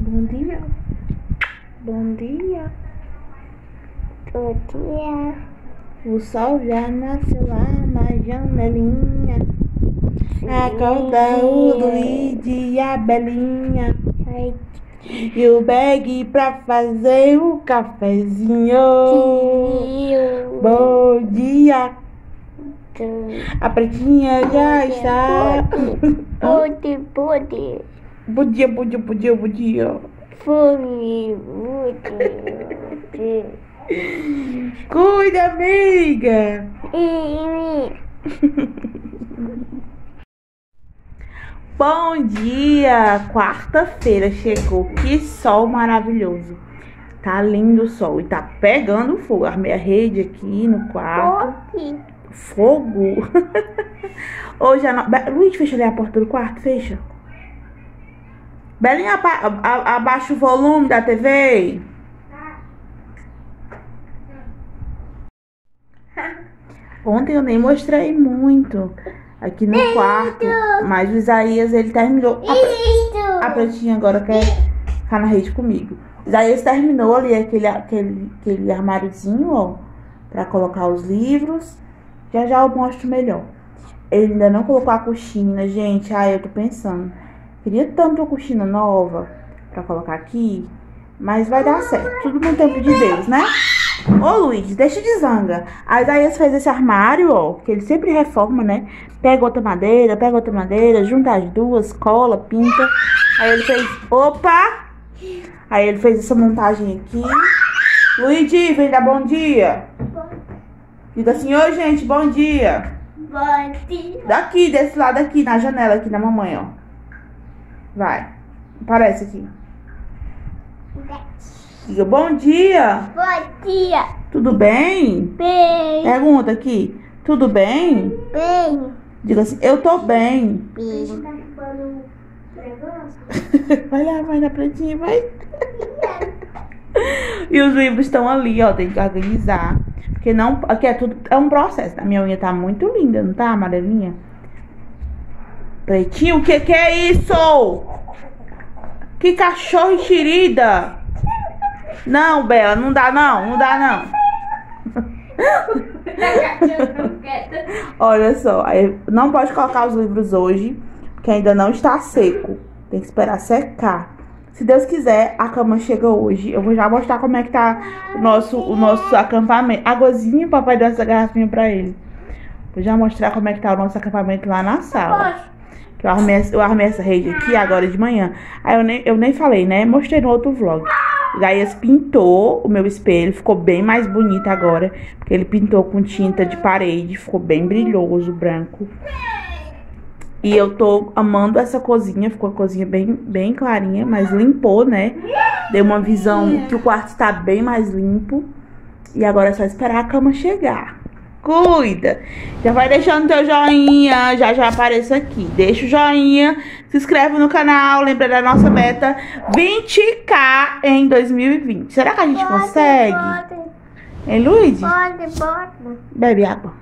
Bom dia. Bom dia. Bom dia. O sol já nasceu lá na janelinha. Acorda o Luigi e a Belinha. E o bag pra fazer o cafezinho. Bom dia. A pretinha já está. Pode. Bom dia, bom dia, bom dia, bom dia. Cuida, amiga. Bom dia, quarta-feira chegou, que sol maravilhoso. Tá lindo o sol e tá pegando fogo. Armei a rede aqui no quarto. Fogo. Hoje Luiz, fecha ali a porta do quarto, fecha. Belinha, abaixa o volume da TV. Ontem eu nem mostrei muito aqui no quarto, mas o Isaías, ele terminou. A pretinha agora quer ficar na rede comigo. Isaías terminou ali aquele armáriozinho, ó, pra colocar os livros. Já eu mostro melhor. Ele ainda não colocou a cortina, gente. Eu tô pensando. Queria tanto uma cortina nova pra colocar aqui, mas vai dar certo. Tudo no tempo de Deus, né? Ô, Luiz, deixa de zanga. A Isaías fez esse armário, ó, que ele sempre reforma, né? Pega outra madeira, junta as duas, cola, pinta. Aí ele fez... Opa! Aí ele fez essa montagem aqui. Luigi, vem dar bom dia. Diga assim, oi, gente, bom dia. Bom dia. Daqui, desse lado aqui, na janela aqui da mamãe, ó. Vai. Aparece aqui. Diga bom dia. Bom dia. Tudo bem? Bem. Pergunta aqui. Tudo bem? Bem. Diga assim, eu tô bem. Bem. Vai lá, vai na pretinha, vai. E os livros estão ali, ó. Tem que organizar. Porque não... Aqui é tudo... É um processo. A minha unha tá muito linda, não tá, amarelinha? Pretinho, o que é isso? Que cachorro enxerida. Não, Bela, não dá não. Olha só, aí não pode colocar os livros hoje, porque ainda não está seco. Tem que esperar secar. Se Deus quiser, a cama chega hoje. Eu vou já mostrar como é que tá o nosso acampamento. Águazinha, papai deu essa garrafinha pra ele. Vou já mostrar como é que tá o nosso acampamento lá na sala. Que eu armei essa rede aqui agora de manhã. Aí eu nem falei, né? Mostrei no outro vlog. O Gaias pintou o meu espelho. Ficou bem mais bonito agora. Porque ele pintou com tinta de parede. Ficou bem brilhoso, branco. E eu tô amando essa cozinha. Ficou uma cozinha bem clarinha. Mas limpou, né? Deu uma visão que o quarto está bem mais limpo. E agora é só esperar a cama chegar. Cuida. Já vai deixando teu joinha. Já apareço aqui. Deixa o joinha. Se inscreve no canal. Lembra da nossa meta 20k em 2020. Será que a gente consegue? Hein, Luiz? Pode. Bebe água.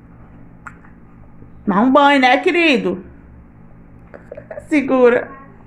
Dá um banho, né, querido? Segura.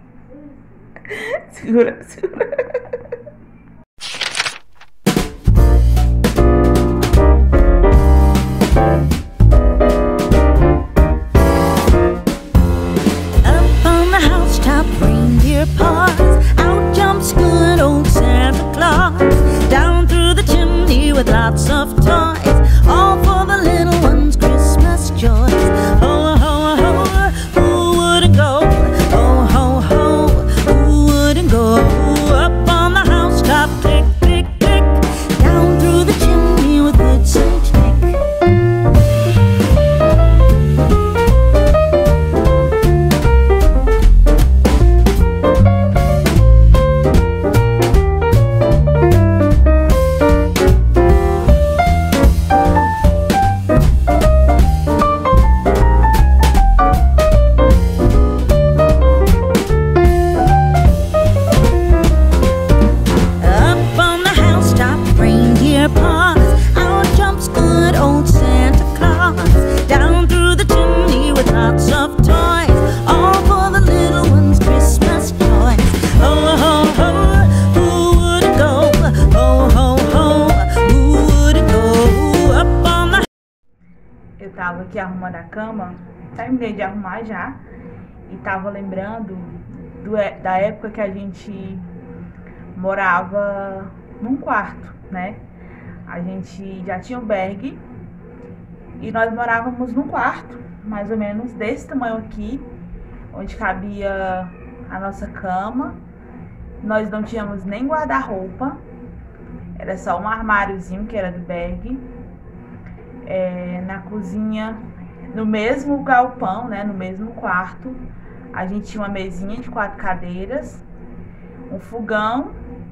Out jumps good old Santa Claus, down through the chimney with lots of toys, all for the little ones' Christmas joys. Ho, ho, ho, who wouldn't go? Ho, ho, ho, who wouldn't go? Up on the housetop, click, click, click, down through the chimney with good Saint Nick. tava aqui arrumando a cama, terminei de arrumar já, e tava lembrando da época que a gente morava num quarto, né? A gente já tinha um bergue e nós morávamos num quarto, mais ou menos desse tamanho aqui, onde cabia a nossa cama. Nós não tínhamos nem guarda-roupa, era só um armáriozinho que era do bergue. Na cozinha, no mesmo galpão, né, no mesmo quarto, a gente tinha uma mesinha de 4 cadeiras, um fogão.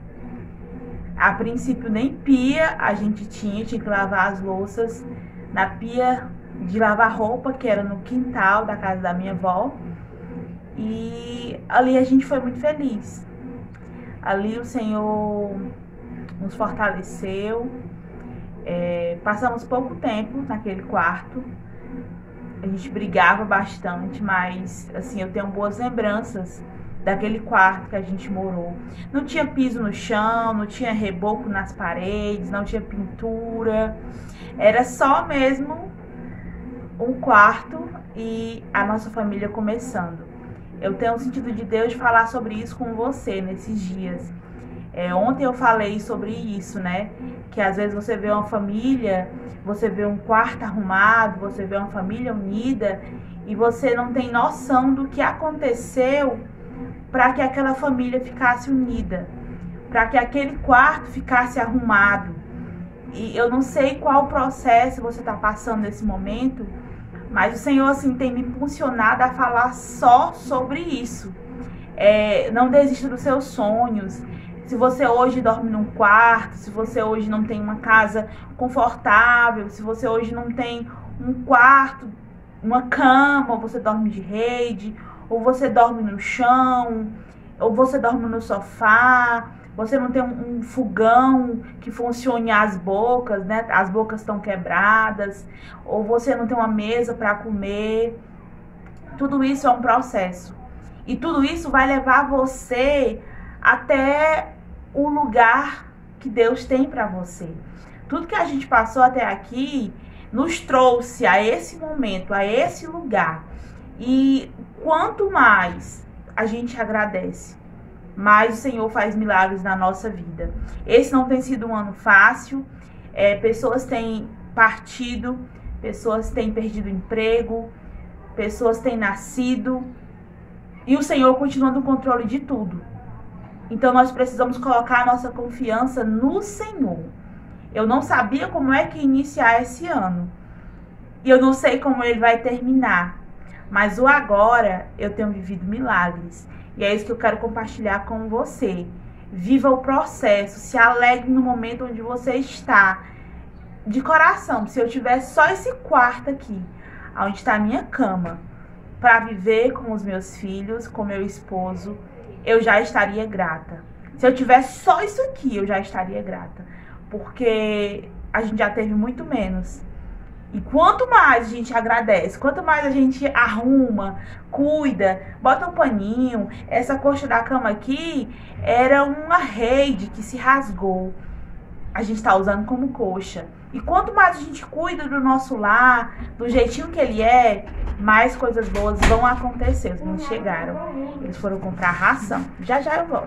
A princípio nem pia a gente tinha que lavar as louças na pia de lavar roupa, que era no quintal da casa da minha avó. E ali a gente foi muito feliz. Ali o Senhor nos fortaleceu. Passamos pouco tempo naquele quarto. A gente brigava bastante, mas assim, eu tenho boas lembranças daquele quarto que a gente morou. Não tinha piso no chão, não tinha reboco nas paredes, não tinha pintura. Era só mesmo um quarto e a nossa família começando. Eu tenho um sentido de Deus de falar sobre isso com você nesses dias. Ontem eu falei sobre isso, né? Que às vezes você vê uma família, você vê um quarto arrumado, você vê uma família unida e você não tem noção do que aconteceu para que aquela família ficasse unida, para que aquele quarto ficasse arrumado. E eu não sei qual processo você está passando nesse momento, mas o Senhor assim tem me impulsionado a falar só sobre isso. Não desista dos seus sonhos. Se você hoje dorme num quarto, se você hoje não tem uma casa confortável, se você hoje não tem um quarto, uma cama, ou você dorme de rede, ou você dorme no chão, ou você dorme no sofá, você não tem um fogão que funcione as bocas, né? As bocas estão quebradas, ou você não tem uma mesa para comer. Tudo isso é um processo. E tudo isso vai levar você até o lugar que Deus tem para você. Tudo que a gente passou até aqui nos trouxe a esse momento, a esse lugar. E quanto mais a gente agradece, mais o Senhor faz milagres na nossa vida. Esse não tem sido um ano fácil. Pessoas têm partido, pessoas têm perdido emprego, pessoas têm nascido. E o Senhor continua no controle de tudo. Então nós precisamos colocar a nossa confiança no Senhor. Eu não sabia como é que iniciar esse ano. E eu não sei como ele vai terminar. Mas o agora eu tenho vivido milagres. E é isso que eu quero compartilhar com você. Viva o processo. Se alegre no momento onde você está. De coração. Se eu tivesse só esse quarto aqui, onde está a minha cama, para viver com os meus filhos, com meu esposo, eu já estaria grata. Se eu tivesse só isso aqui, eu já estaria grata. Porque a gente já teve muito menos. E quanto mais a gente agradece, quanto mais a gente arruma, cuida, bota um paninho. Essa coxa da cama aqui era uma rede que se rasgou. A gente tá usando como coxa. E quanto mais a gente cuida do nosso lar, do jeitinho que ele é, mais coisas boas vão acontecer. Os meninos chegaram. Eles foram comprar ração. Já já eu volto.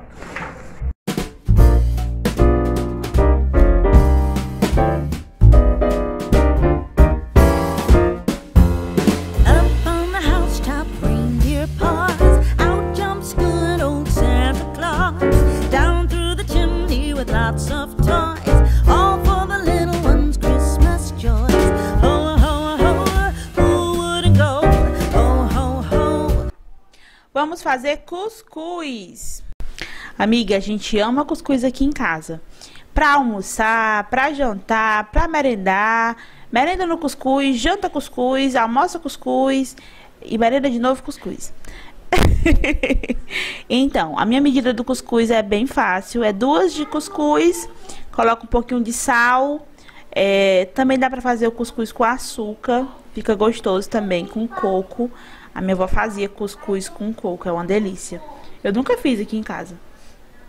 Up on the housetop, reindeer paws. Out jumps good old Santa Claus. Down through the chimney with lots of toys. All for the little ones' Christmas joys. Ho, ho, ho, who wouldn't go? Ho, ho, ho. Vamos fazer cuscuz. Amiga, a gente ama cuscuz aqui em casa. Pra almoçar, pra jantar, pra merendar. Merenda no cuscuz, janta cuscuz, almoça cuscuz e merenda de novo cuscuz. Então, a minha medida do cuscuz é bem fácil. É 2 de cuscuz, coloca um pouquinho de sal. Também dá pra fazer o cuscuz com açúcar, fica gostoso também, com coco. A minha avó fazia cuscuz com coco, é uma delícia. Eu nunca fiz aqui em casa.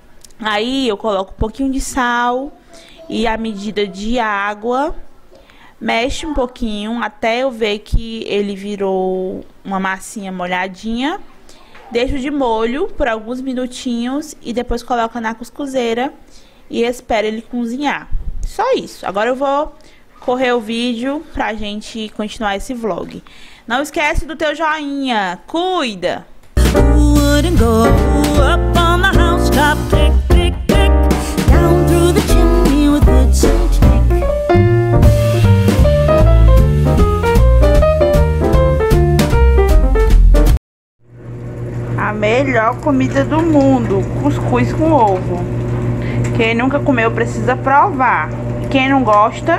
Aí eu coloco um pouquinho de sal e a medida de água Mexe um pouquinho até eu ver que ele virou uma massinha molhadinha. Deixo de molho por alguns minutinhos e depois coloca na cuscuzeira e espera ele cozinhar. Só isso. Agora eu vou correr o vídeo pra gente continuar esse vlog. Não esquece do teu joinha. Cuida! A melhor comida do mundo, cuscuz com ovo. Quem nunca comeu precisa provar. Quem não gosta...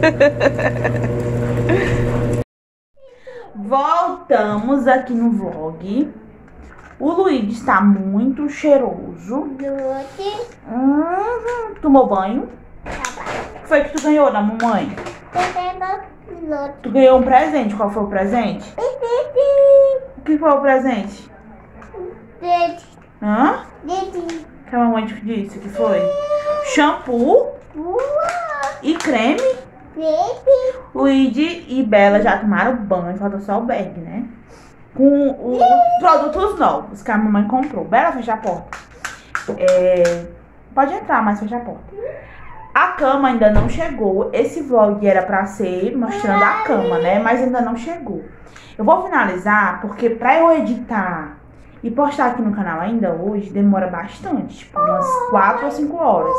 Voltamos aqui no vlog. O Luigi está muito cheiroso. Tomou banho? O que foi que tu ganhou da mamãe? Tu ganhou um presente. Qual foi o presente? O que foi o presente? Hã? Que a mamãe te disse que foi? Shampoo e creme. Luigi e Bela já tomaram banho, falta só o bag, né? Com os produtos novos que a mamãe comprou. Bela, fecha a porta. Pode entrar, mas fecha a porta. A cama ainda não chegou. Esse vlog era pra ser mostrando a cama, né? Mas ainda não chegou. Eu vou finalizar porque pra eu editar e postar aqui no canal ainda hoje demora bastante, tipo umas 4 ou 5 horas.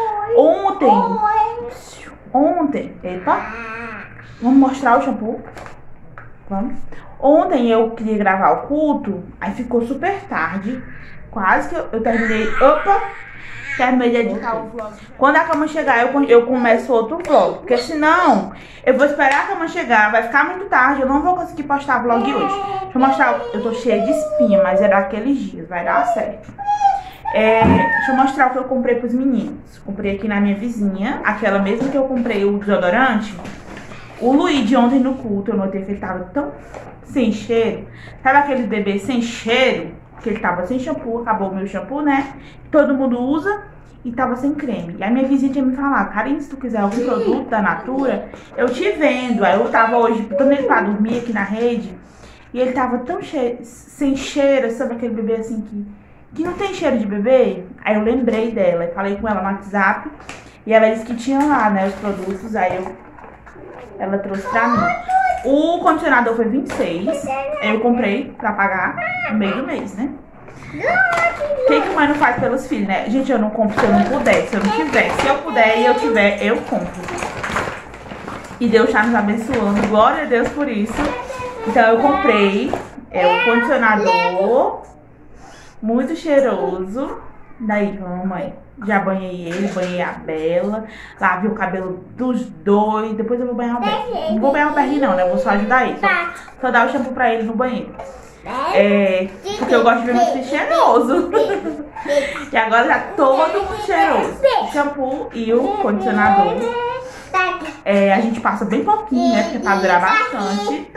Ontem, epa, vamos mostrar o shampoo? Vamos. Ontem eu queria gravar o culto, aí ficou super tarde, quase que eu terminei, terminei de editar o vlog. Quando a cama chegar, eu começo outro vlog, porque senão eu vou esperar a cama chegar, vai ficar muito tarde, eu não vou conseguir postar vlog hoje. Deixa eu mostrar, eu tô cheia de espinha, mas é daqueles dias, vai dar certo. Deixa eu mostrar o que eu comprei pros meninos. Comprei aqui na minha vizinha, aquela mesma que eu comprei o desodorante. O Luigi ontem no culto, eu notei que ele tava tão sem cheiro. Sabe aquele bebê sem cheiro? Que ele tava sem shampoo, acabou o meu shampoo, né? Todo mundo usa e tava sem creme. E a minha vizinha tinha me falado: Karine, se tu quiser algum produto da Natura, eu te vendo. Aí eu tava hoje botando ele pra dormir aqui na rede e ele tava tão sem cheiro, sabe aquele bebê assim que não tem cheiro de bebê? Aí eu lembrei dela e falei com ela no WhatsApp e ela disse que tinha lá, né, os produtos. Aí ela trouxe pra mim. O condicionador foi 26, aí eu comprei pra pagar no meio do mês, né? O que a mãe não faz pelos filhos, né? Gente, eu não compro se eu não puder, se eu não tiver. Se eu puder e eu tiver, eu compro. E Deus tá nos abençoando, glória a Deus por isso. Então eu comprei o condicionador muito cheiroso. Daí, mamãe, já banhei ele, banhei a Bela, lavei o cabelo dos dois. Depois eu vou banhar o Berri. Não vou banhar o Berri não, né? Eu vou só ajudar ele. Só dar o shampoo pra ele no banheiro. Porque eu gosto de ver meus filhos cheirosos. E agora já todo mundo cheiroso. O shampoo e o condicionador. A gente passa bem pouquinho, né? Porque pra durar bastante.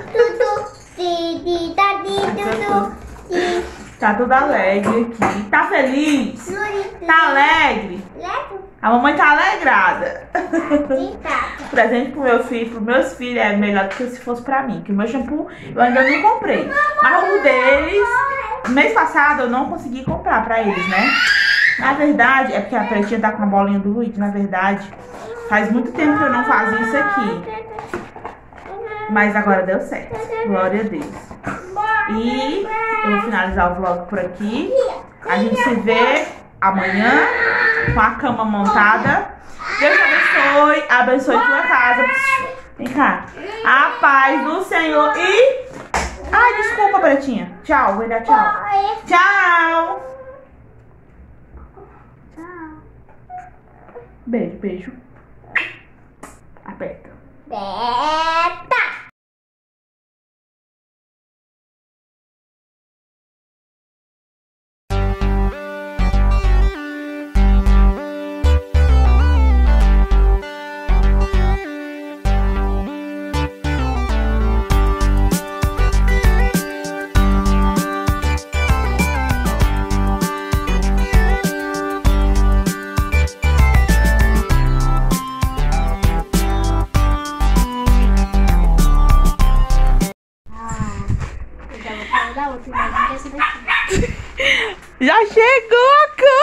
Tá tudo alegre aqui. Tá feliz? Tá alegre? A mamãe tá alegrada. Presente pro meu filho, pros meus filhos é melhor do que se fosse pra mim. Que o meu shampoo eu ainda não comprei. Mas o deles, mês passado eu não consegui comprar pra eles, né? Na verdade, é porque a pretinha tá com a bolinha do Luigi. Na verdade, faz muito tempo que eu não fazia isso aqui. Mas agora deu certo. Glória a Deus. E eu vou finalizar o vlog por aqui. A gente se vê amanhã com a cama montada. Deus te abençoe, abençoe tua casa. Vem cá. A paz do Senhor e... Ai, desculpa, Pretinha. Tchau, vou dar tchau. Tchau. Tchau. Beijo, beijo. Aperta. Já chegou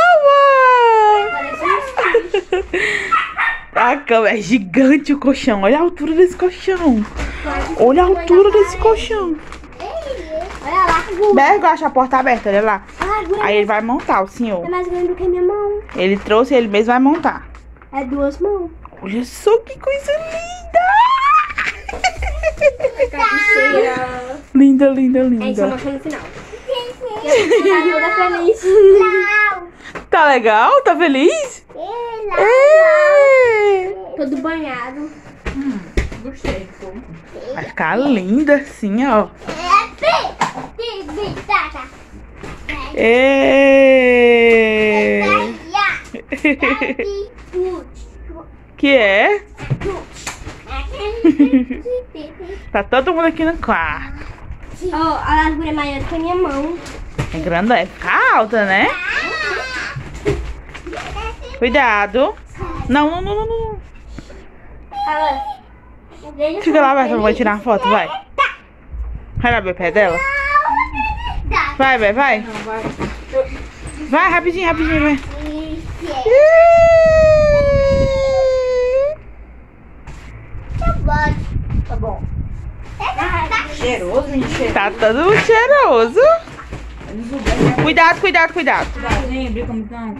a cama! A cama é gigante o colchão. Olha a altura desse colchão. Olha a altura desse colchão. Olha lá. Bergo acha a porta aberta, olha lá. Largura. Aí ele vai montar, o senhor. É mais grande do que a minha mão. Ele trouxe e ele mesmo vai montar. É 2 mãos. Olha só que coisa linda! Cabeceira. Linda, linda, É isso, linda. mostra no final. Ajuda feliz. Tá legal? Tá feliz? É. Todo banhado. Gostei. Vai ficar linda assim, ó. É. Que é? Tá todo mundo aqui no quarto. Ó, a largura é maior do que a minha mão. É grande, é ficar alta, né? Cuidado. Não, não, não, não, não. Fica lá, vai, eu vou tirar uma foto, vai. Vai lá, pé dela. Vai, vai. Não, vai. Vai, rapidinho, rapidinho, vai. Tá bom. Cheiroso, menino. Cheiroso. Tá todo cheiroso. Cuidado, cuidado, cuidado. Nem abrir como não.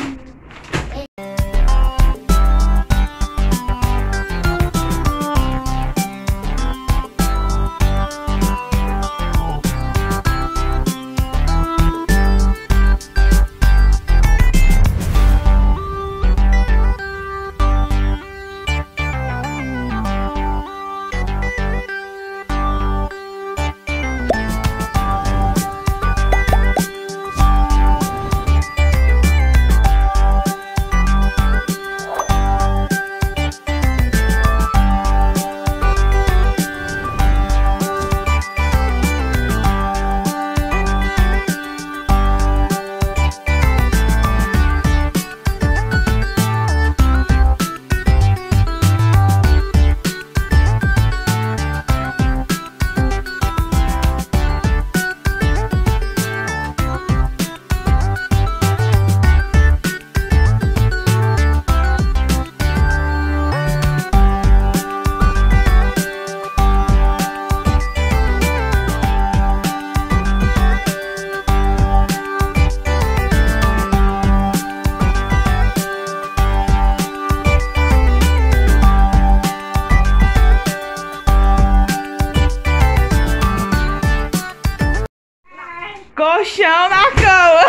Colchão na cama.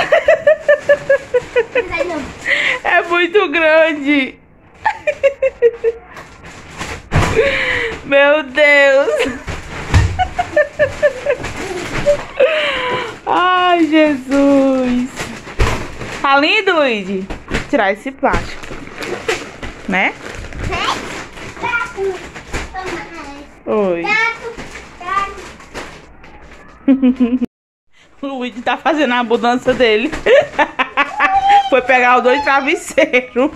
É muito grande. Meu Deus. Ai, Jesus. Tá lindo, Luigi? Vou tirar esse plástico, né? Oi. O Luigi tá fazendo a mudança dele. Foi pegar os 2 travesseiros.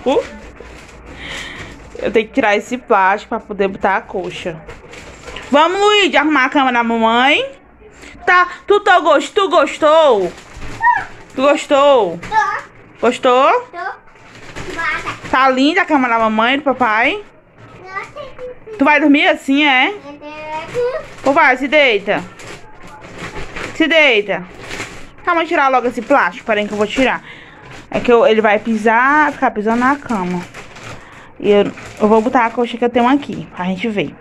Eu tenho que tirar esse plástico pra poder botar a coxa. Vamos, Luigi, arrumar a cama da mamãe. Tá, tu gostou? Tu gostou? Gostou? Tá linda a cama da mamãe e do papai? Tu vai dormir assim, é? Ou vai, se deita. Se deita. Calma, tirar logo esse plástico. Peraí que eu vou tirar. É que ele vai pisar, ficar pisando na cama. E eu vou botar a coxa que eu tenho aqui, pra gente ver.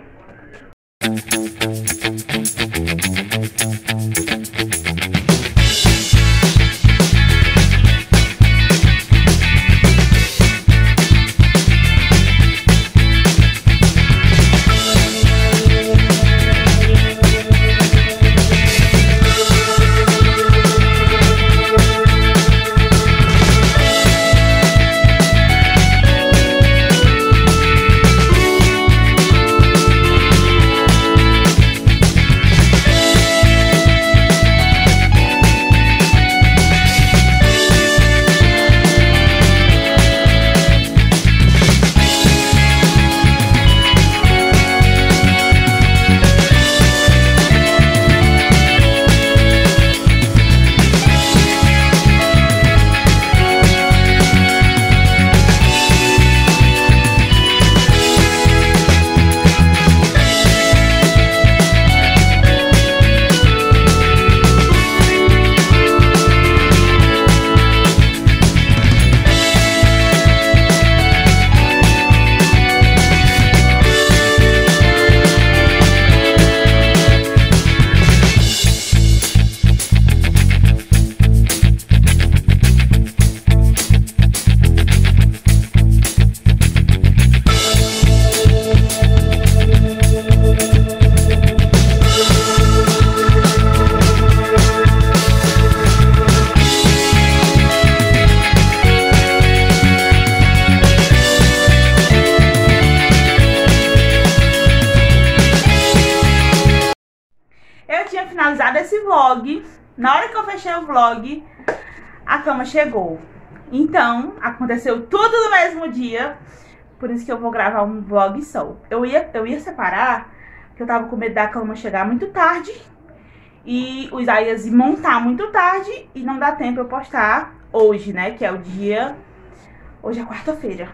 vlog, na hora que eu fechei o vlog, a cama chegou. Então, aconteceu tudo no mesmo dia. Por isso que eu vou gravar um vlog só. Eu ia separar, porque eu tava com medo da cama chegar muito tarde e o Isaías ir montar muito tarde e não dá tempo eu postar hoje, né? Que é o dia... Hoje é quarta-feira.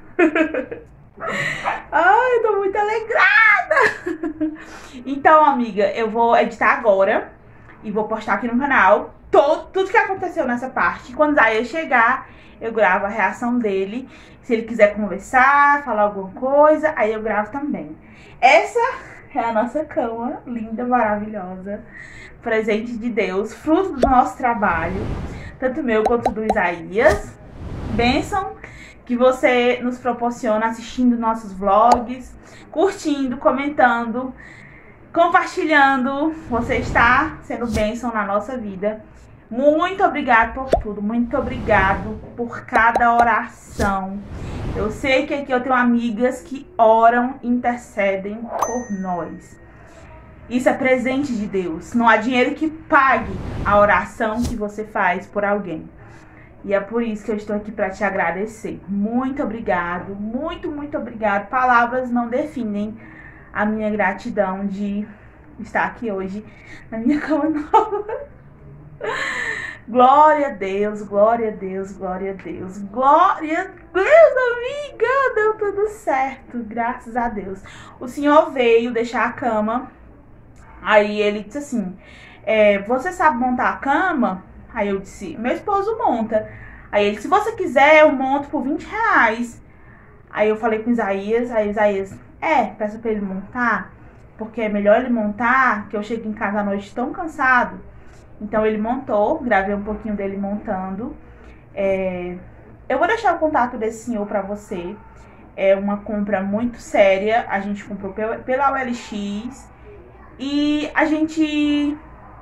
Ai, tô muito alegrada. Então, amiga, eu vou editar agora e vou postar aqui no canal tudo que aconteceu nessa parte. Quando o Isaías chegar, eu gravo a reação dele. Se ele quiser conversar, falar alguma coisa, aí eu gravo também. Essa é a nossa cama, linda, maravilhosa. Presente de Deus, fruto do nosso trabalho. Tanto meu quanto do Isaías. Bênção que você nos proporciona assistindo nossos vlogs, curtindo, comentando, compartilhando. Você está sendo bênção na nossa vida. Muito obrigado por tudo, muito obrigado por cada oração. Eu sei que aqui eu tenho amigas que oram, intercedem por nós. Isso é presente de Deus. Não há dinheiro que pague a oração que você faz por alguém. E é por isso que eu estou aqui para te agradecer. Muito obrigado, muito, muito obrigado. Palavras não definem a minha gratidão de estar aqui hoje na minha cama nova. Glória a Deus, glória a Deus, glória a Deus, glória a Deus, amiga, deu tudo certo, graças a Deus. O Senhor veio deixar a cama, aí ele disse assim, você sabe montar a cama? Aí eu disse, meu esposo monta. Aí ele, se você quiser, eu monto por 20 reais. Aí eu falei com o Isaías, aí o Isaías, peça pra ele montar, porque é melhor ele montar, que eu chego em casa à noite tão cansado. Então ele montou, gravei um pouquinho dele montando. Eu vou deixar o contato desse senhor pra você. É uma compra muito séria. A gente comprou pela OLX. E a gente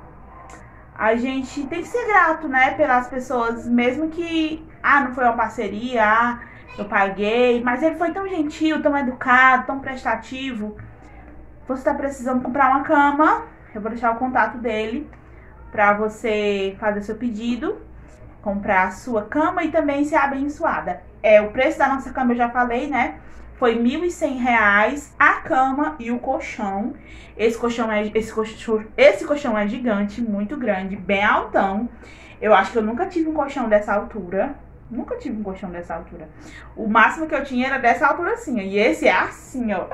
tem que ser grato, né? Pelas pessoas, mesmo que... não foi uma parceria, eu paguei. Mas ele foi tão gentil, tão educado, tão prestativo. Você tá precisando comprar uma cama, eu vou deixar o contato dele para você fazer seu pedido, comprar a sua cama e também ser abençoada. O preço da nossa cama eu já falei, né? Foi R$ 1.100 a cama e o colchão. Esse colchão é gigante, muito grande, bem altão. Eu acho que eu nunca tive um colchão dessa altura. Nunca tive um colchão dessa altura. O máximo que eu tinha era dessa altura assim, ó. E esse é assim, ó.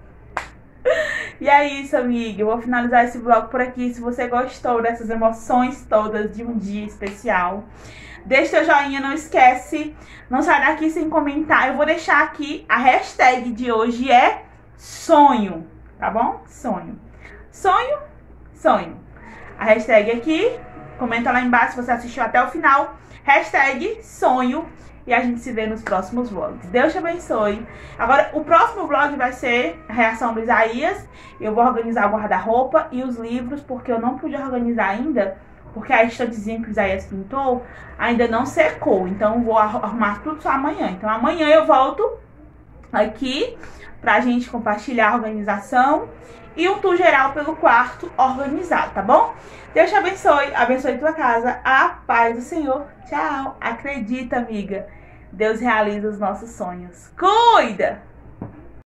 E é isso, amiga. Eu vou finalizar esse vlog por aqui. Se você gostou dessas emoções todas de um dia especial, deixa teu joinha, não esquece. Não sai daqui sem comentar. Eu vou deixar aqui a hashtag de hoje é sonho, tá bom? Sonho. Sonho, sonho. A hashtag aqui, comenta lá embaixo se você assistiu até o final. Hashtag sonho. E a gente se vê nos próximos vlogs. Deus te abençoe. Agora, o próximo vlog vai ser a reação do Isaías. Eu vou organizar o guarda-roupa e os livros, porque eu não pude organizar ainda, porque a estantezinha que o Isaías pintou ainda não secou. Então, eu vou arrumar tudo só amanhã. Então, amanhã eu volto aqui pra gente compartilhar a organização e um tour geral pelo quarto organizado, tá bom? Deus te abençoe, abençoe tua casa, a paz do Senhor. Tchau. Acredita, amiga, Deus realiza os nossos sonhos. Cuida!